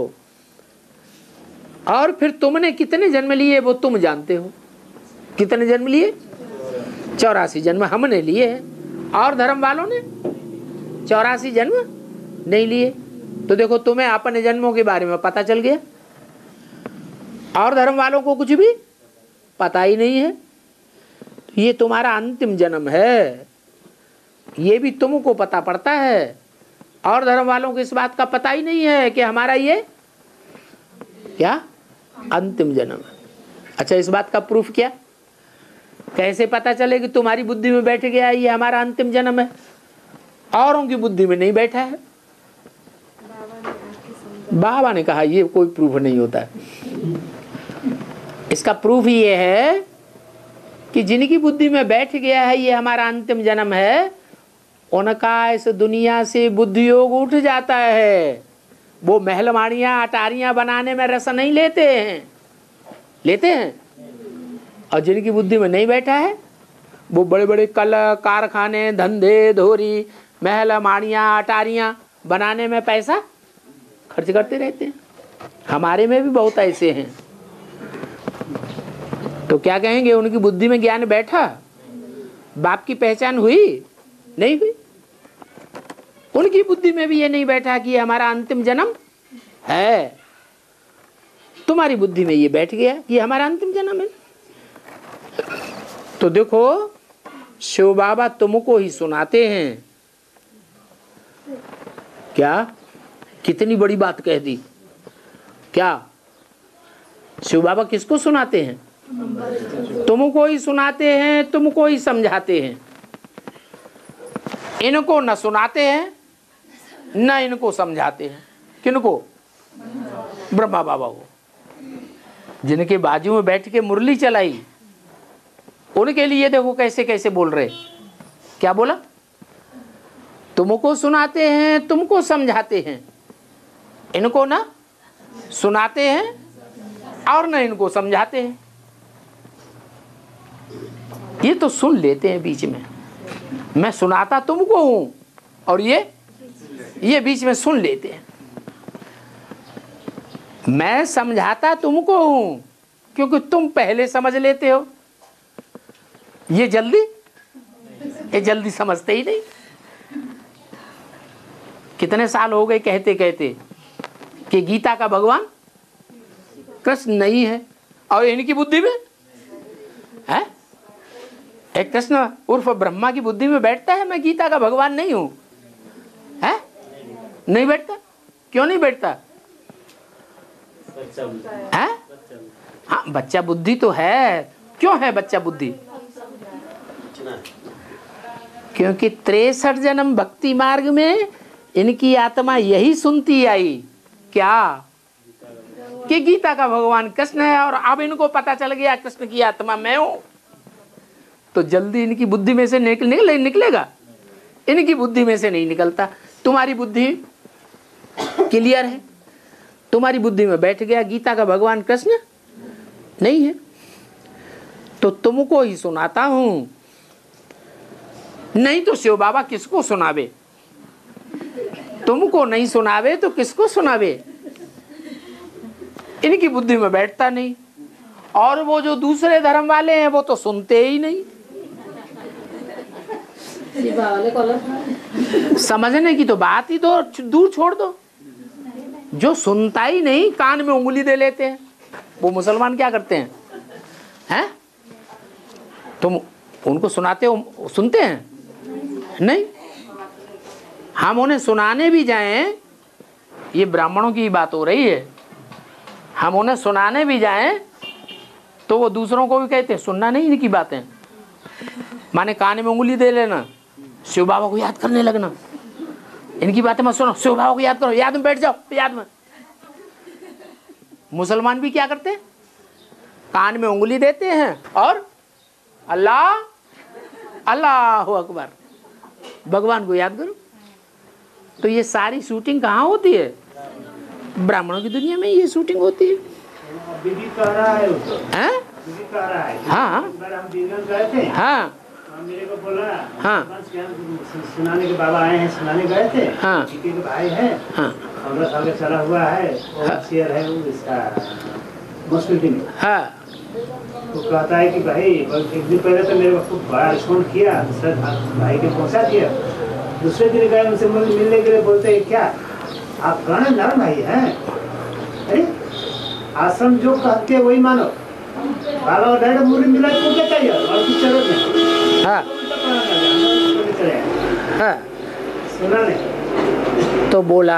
[SPEAKER 1] और फिर तुमने कितने जन्म लिए वो तुम जानते हो। कितने जन्म लिए? 84 जन्म हमने लिए हैं, और धर्म वालों ने 84 जन्म नहीं लिए। तो देखो तुम्हें अपने जन्मों के बारे में पता चल गया, और धर्म वालों को कुछ भी पता ही नहीं है। ये तुम्हारा अंतिम जन्म है, ये भी तुमको पता पड़ता है, और धर्म वालों को इस बात का पता ही नहीं है कि हमारा ये क्या अंतिम जन्म है। अच्छा, इस बात का प्रूफ क्या? कैसे पता चले कि तुम्हारी बुद्धि में बैठ गया ये हमारा अंतिम जन्म है, औरों की बुद्धि में नहीं बैठा है? बाबा ने कहा ये कोई प्रूफ नहीं होता है। इसका प्रूफ ये है कि जिनकी बुद्धि में बैठ गया है ये हमारा अंतिम जन्म है, उनका इस दुनिया से बुद्धि योग उठ जाता है। वो महलमाड़ियाँ अटारियाँ बनाने में रस नहीं लेते हैं, लेते हैं। और जिनकी बुद्धि में नहीं बैठा है वो बड़े बड़े कल कारखाने धंधे धोरी महलमाड़ियाँ अटारियाँ बनाने में पैसा खर्च करते रहते हैं। हमारे में भी बहुत ऐसे हैं। तो क्या कहेंगे, उनकी बुद्धि में ज्ञान बैठा, बाप की पहचान हुई? नहीं हुई। उनकी बुद्धि में भी ये नहीं बैठा कि ये हमारा अंतिम जन्म है। तुम्हारी बुद्धि में ये बैठ गया कि ये हमारा अंतिम जन्म है। तो देखो शिव बाबा तुमको ही सुनाते हैं। क्या कितनी बड़ी बात कह दी। क्या शिव बाबा किसको सुनाते हैं? तुमको ही सुनाते हैं, तुमको ही समझाते हैं। इनको न सुनाते हैं न इनको समझाते हैं। किनको? ब्रह्मा बाबा को, जिनके बाजू में बैठ के मुरली चलाई, उनके लिए देखो कैसे कैसे बोल रहे। क्या बोला? तुमको सुनाते हैं, तुमको समझाते हैं। इनको ना सुनाते हैं और न इनको समझाते हैं। ये तो सुन लेते हैं बीच में। मैं सुनाता तुमको हूं और ये बीच में सुन लेते हैं। मैं समझाता तुमको हूं क्योंकि तुम पहले समझ लेते हो। ये जल्दी समझते ही नहीं। कितने साल हो गए कहते कहते कि गीता का भगवान कृष्ण नहीं है, और इनकी बुद्धि में है एक कृष्ण उर्फ ब्रह्मा की बुद्धि में बैठता है मैं गीता का भगवान नहीं हूं। है नहीं बैठता। क्यों नहीं बैठता? है? हाँ, बच्चा बुद्धि तो है। क्यों है बच्चा बुद्धि? क्योंकि 63 जन्म भक्ति मार्ग में इनकी आत्मा यही सुनती आई। क्या? कि गीता का भगवान कृष्ण है, और अब इनको पता चल गया कृष्ण की आत्मा मैं हूं। तो जल्दी इनकी बुद्धि में से निकलेगा? इनकी बुद्धि में से नहीं निकलता। तुम्हारी बुद्धि क्लियर है, तुम्हारी बुद्धि में बैठ गया गीता का भगवान कृष्ण नहीं है, तो तुमको ही सुनाता हूं। नहीं तो शिव बाबा किसको सुनावे? तुमको नहीं सुनावे तो किसको सुनावे? इनकी बुद्धि में बैठता नहीं। और वो जो दूसरे धर्म वाले हैं वो तो सुनते ही नहीं। समझने की तो बात ही तो दूर छोड़ दो। जो सुनता ही नहीं कान में उंगली दे लेते हैं, वो मुसलमान क्या करते हैं? हैं? तुम उनको सुनाते हो, सुनते हैं? नहीं। हम उन्हें सुनाने भी जाएं, ये ब्राह्मणों की बात हो रही है, हम उन्हें सुनाने भी जाएं तो वो दूसरों को भी कहते हैं सुनना नहीं इनकी बातें। माने कान में उंगली दे लेना, शिव बाबा को याद करने लगना, इनकी बातें मत सुनो, शिव बाबा को याद करो, याद में बैठ जाओ, याद में। मुसलमान भी क्या करते हैं? कान में उंगली देते हैं और अल्लाह अल्लाह अकबर, भगवान को याद करो। तो ये सारी शूटिंग कहाँ होती है? ब्राह्मणों की दुनिया में ये शूटिंग होती है।
[SPEAKER 2] बीबी कह रहा है उसको,
[SPEAKER 1] हैं?
[SPEAKER 2] बीबी कह रहा है।
[SPEAKER 1] हाँ
[SPEAKER 2] एक बार हम दीनगंज गए थे।
[SPEAKER 1] हाँ
[SPEAKER 2] मेरे को बोला,
[SPEAKER 1] हाँ
[SPEAKER 2] सुनाने के बाबा आए हैं, सुनाने गए थे।
[SPEAKER 1] हाँ
[SPEAKER 2] के भाई है,
[SPEAKER 1] हाँ
[SPEAKER 2] 15 साल का चला हुआ है, और शेयर है वो इसका मुस्लिम में।
[SPEAKER 1] हाँ
[SPEAKER 2] तो कहता है कि भाई एक दिन पहले तो मेरे को बड़ा रिस्पॉन्ड किया, दूसरे भाई के पहुंचा दिया। दूसरे दिन गए उनसे मिलने के लिए, बोलते हैं क्या आप गाना नरम भाई हैं? अरे आश्रम जो कहते हैं वही मानो, बाला और डायरेक्ट मुर्गी मिला तो क्या चाहिए और कुछ जरूरत नहीं।
[SPEAKER 1] हाँ हाँ
[SPEAKER 2] सुना नहीं
[SPEAKER 1] तो बोला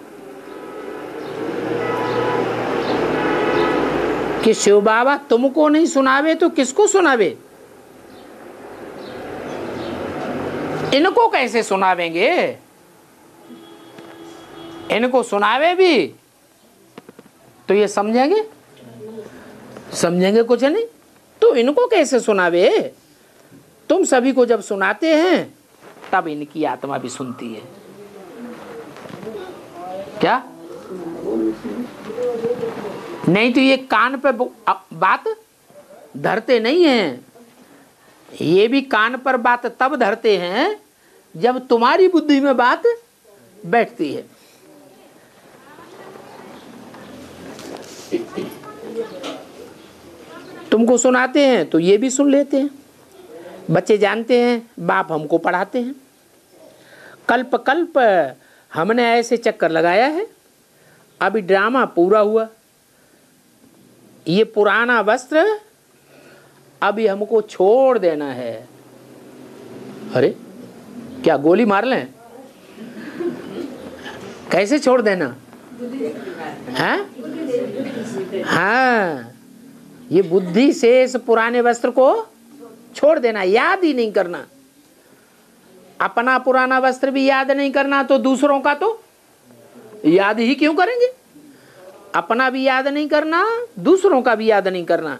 [SPEAKER 1] कि शिव बाबा तुमको नहीं सुनावे तो किसको सुनावे? इनको कैसे सुनावेंगे? इनको सुनावे भी तो ये समझेंगे? समझेंगे कुछ नहीं। तो इनको कैसे सुनावे? तुम सभी को जब सुनाते हैं तब इनकी आत्मा भी सुनती है। क्या? नहीं तो ये कान पे बात धरते नहीं हैं। ये भी कान पर बात तब धरते हैं जब तुम्हारी बुद्धि में बात बैठती है। तुमको सुनाते हैं तो ये भी सुन लेते हैं। बच्चे जानते हैं बाप हमको पढ़ाते हैं। कल्प कल्प हमने ऐसे चक्कर लगाया है, अभी ड्रामा पूरा हुआ। ये पुराना वस्त्र अभी हमको छोड़ देना है। अरे क्या गोली मार लें? कैसे छोड़ देना है? हाँ, ये बुद्धि से इस पुराने वस्त्र को छोड़ देना, याद ही नहीं करना। अपना पुराना वस्त्र भी याद नहीं करना तो दूसरों का तो याद ही क्यों करेंगे? अपना भी याद नहीं करना, दूसरों का भी याद नहीं करना।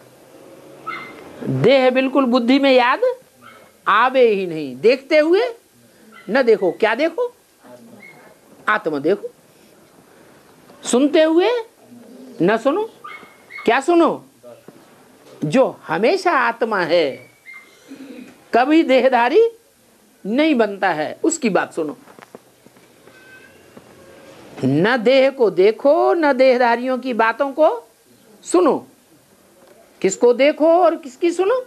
[SPEAKER 1] देह बिल्कुल बुद्धि में याद आवे ही नहीं। देखते हुए न देखो, क्या देखो? आत्मा देखो। सुनते हुए न सुनो, क्या सुनो? जो हमेशा आत्मा है, कभी देहधारी नहीं बनता है, उसकी बात सुनो। न देह को देखो, न देहधारियों की बातों को सुनो। किसको देखो और किसकी सुनो?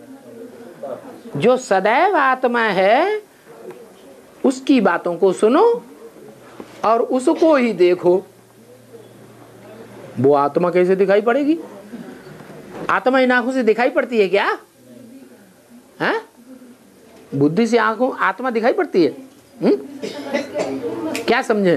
[SPEAKER 1] जो सदैव आत्मा है उसकी बातों को सुनो और उसको ही देखो। वो आत्मा कैसे दिखाई पड़ेगी? आत्मा इन आंखों से दिखाई पड़ती है क्या? हैं? बुद्धि से आंखों आत्मा दिखाई पड़ती है? क्या समझे?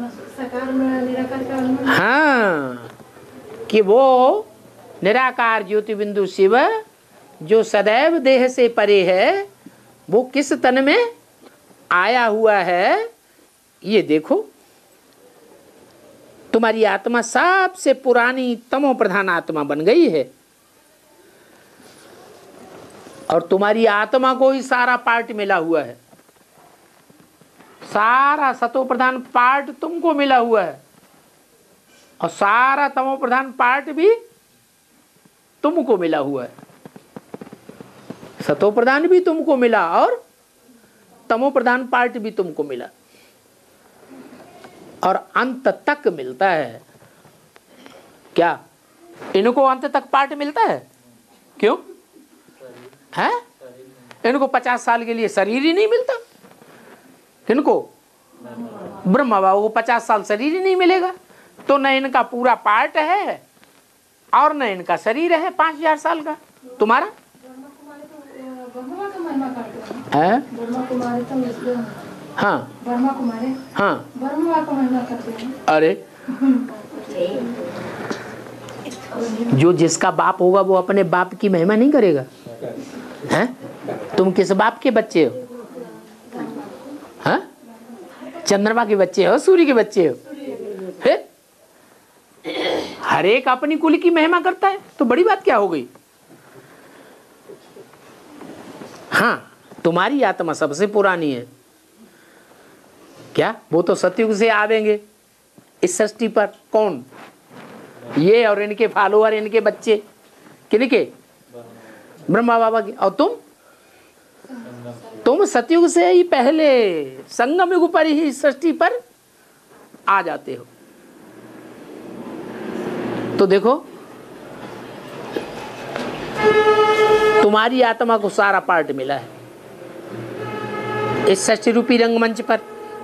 [SPEAKER 1] हाँ, कि वो निराकार ज्योति बिंदु शिव जो सदैव देह से परे है, वो किस तन में आया हुआ है ये देखो। तुम्हारी आत्मा सबसे पुरानी तमो प्रधान आत्मा बन गई है और तुम्हारी आत्मा को ही सारा पार्ट मिला हुआ है। सारा सतो प्रधान पार्ट तुमको मिला हुआ है और सारा तमो प्रधान पार्ट भी तुमको मिला हुआ है। सतो प्रधान भी तुमको मिला और तमो प्रधान पार्ट भी तुमको मिला और अंत तक मिलता है। क्या इनको अंत तक पार्ट मिलता है? क्यों है? इनको 50 साल के लिए शरीर ही नहीं मिलता। इनको ब्रह्मा बाबू को 50 साल शरीर ही नहीं मिलेगा, तो न इनका पूरा पार्ट है और न इनका शरीर है 5000 साल का। तुम्हारा है? हाँ हाँ, अरे जो जिसका बाप होगा वो अपने बाप की महिमा नहीं करेगा? हैं? तुम किस बाप के बच्चे हो? हाँ? चंद्रमा के बच्चे हो, सूर्य के बच्चे हो? हर एक अपनी कुल की महिमा करता है, तो बड़ी बात क्या हो गई। हाँ, तुम्हारी आत्मा सबसे पुरानी है क्या, वो तो सतयुग से आवेंगे इस सृष्टि पर। कौन? ये और इनके फॉलोअर, इनके बच्चे, किनके? ब्रह्मा बाबा के। और तुम सतयुग से ही पहले संगम युग पर ही सृष्टि पर आ जाते हो। तो देखो, तुम्हारी आत्मा को सारा पार्ट मिला है इस सृष्टि रूपी रंगमंच पर,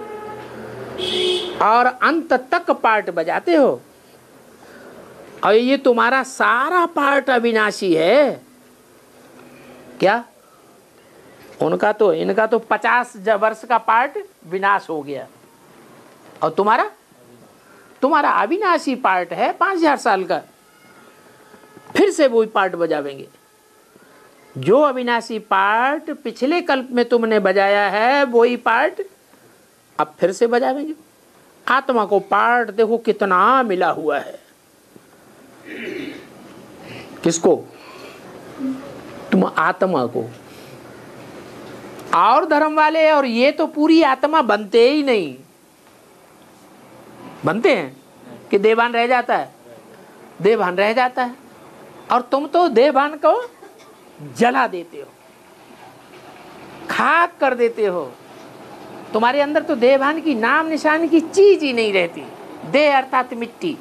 [SPEAKER 1] और अंत तक पार्ट बजाते हो। और ये तुम्हारा सारा पार्ट अविनाशी है क्या? उनका तो, इनका तो 50 वर्ष का पार्ट विनाश हो गया, और तुम्हारा अविनाशी पार्ट है 5000 साल का। फिर से वही पार्ट बजावेंगे जो अविनाशी पार्ट पिछले कल्प में तुमने बजाया है, वही पार्ट अब फिर से बजावेंगे। आत्मा को पार्ट देखो कितना मिला हुआ है। किसको? तुम आत्मा को। और धर्म वाले और ये तो पूरी आत्मा बनते ही नहीं। बनते हैं कि देहभान रह जाता है? देहभान रह जाता है। और तुम तो देहभान को जला देते हो, खाक कर देते हो। तुम्हारे अंदर तो देहभान की नाम निशान की चीज ही नहीं रहती। देह अर्थात मिट्टी।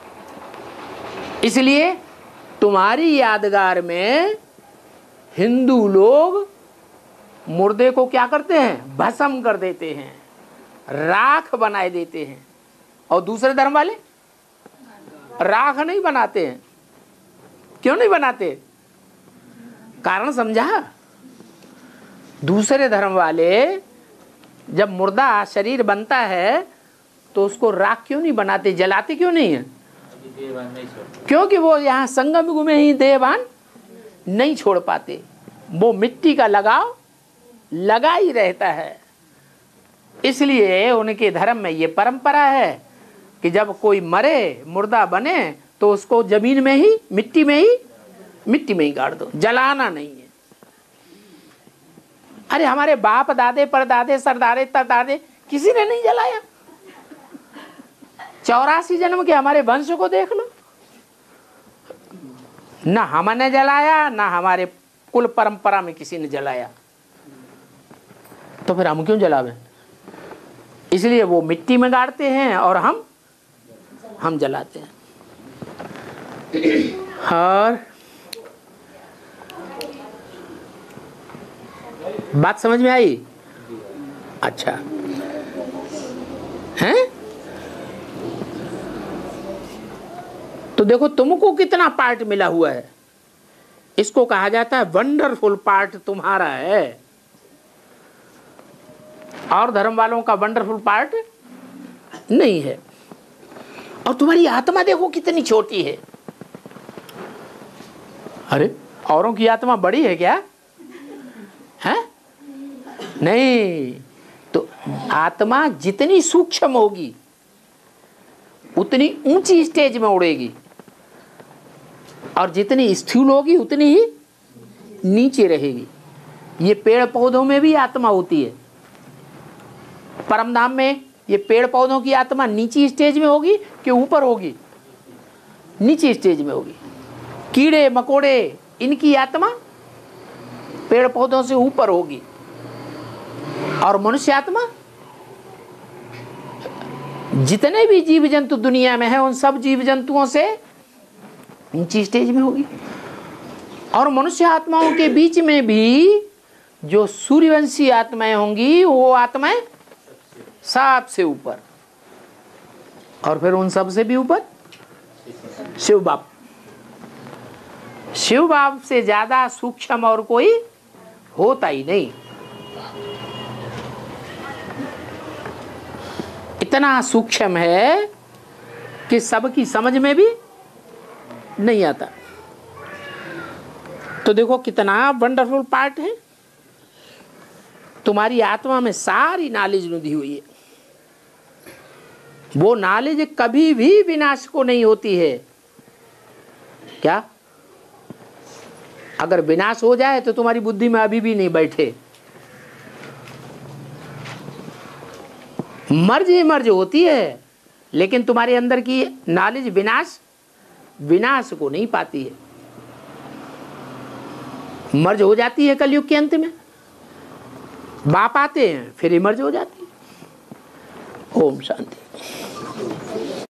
[SPEAKER 1] इसलिए तुम्हारी यादगार में हिंदू लोग मुर्दे को क्या करते हैं? भस्म कर देते हैं, राख बनाए देते हैं। और दूसरे धर्म वाले राख नहीं बनाते हैं। क्यों नहीं बनाते? कारण समझा? दूसरे धर्म वाले जब मुर्दा शरीर बनता है तो उसको राख क्यों नहीं बनाते, जलाते क्यों नहीं है? क्योंकि वो यहाँ संगम युग में ही देहभान नहीं छोड़ पाते। वो मिट्टी का लगाव लगा ही रहता है। इसलिए उनके धर्म में ये परंपरा है कि जब कोई मरे, मुर्दा बने, तो उसको जमीन में ही, मिट्टी में ही गाड़ दो, जलाना नहीं है। अरे हमारे बाप दादे परदादे सरदारे तरदादे किसी ने नहीं जलाया। 84 जन्म के हमारे वंश को देख लो, ना हमने जलाया, ना हमारे कुल परंपरा में किसी ने जलाया। तो फिर हम क्यों जलावें? इसलिए वो मिट्टी में गाड़ते हैं और हम जलाते हैं। और बात समझ में आई? अच्छा है। तो देखो तुमको कितना पार्ट मिला हुआ है। इसको कहा जाता है वंडरफुल पार्ट तुम्हारा है। और धर्म वालों का वंडरफुल पार्ट नहीं है। और तुम्हारी आत्मा देखो कितनी छोटी है। अरे औरों की आत्मा बड़ी है क्या? है नहीं। तो आत्मा जितनी सूक्ष्म होगी उतनी ऊंची स्टेज में उड़ेगी, और जितनी स्थूल होगी उतनी ही नीचे रहेगी। ये पेड़ पौधों में भी आत्मा होती है। परमधाम में ये पेड़ पौधों की आत्मा नीची स्टेज में होगी कि ऊपर होगी? नीची स्टेज में होगी। कीड़े मकोड़े इनकी आत्मा पेड़ पौधों से ऊपर होगी, और मनुष्य आत्मा जितने भी जीव जंतु दुनिया में हैं उन सब जीव जंतुओं से ऊंची स्टेज में होगी। और मनुष्य आत्माओं के बीच में भी जो सूर्यवंशी आत्माएं होंगी वो आत्माएं सबसे ऊपर, और फिर उन सब से भी ऊपर शिव बाप। शिव बाप से ज्यादा सूक्ष्म और कोई होता ही नहीं। इतना सूक्ष्म है कि सबकी समझ में भी नहीं आता। तो देखो कितना वंडरफुल पार्ट है। तुम्हारी आत्मा में सारी नॉलेज लुधी हुई है। वो नॉलेज कभी भी विनाश को नहीं होती है। क्या? अगर विनाश हो जाए तो तुम्हारी बुद्धि में अभी भी नहीं बैठे। मर्ज ही मर्ज होती है, लेकिन तुम्हारे अंदर की नॉलेज विनाश को नहीं पाती है। मर्ज हो जाती है कलयुग के अंत में, बाप आते हैं फिर इमर्ज हो जाती है। ओम शांति।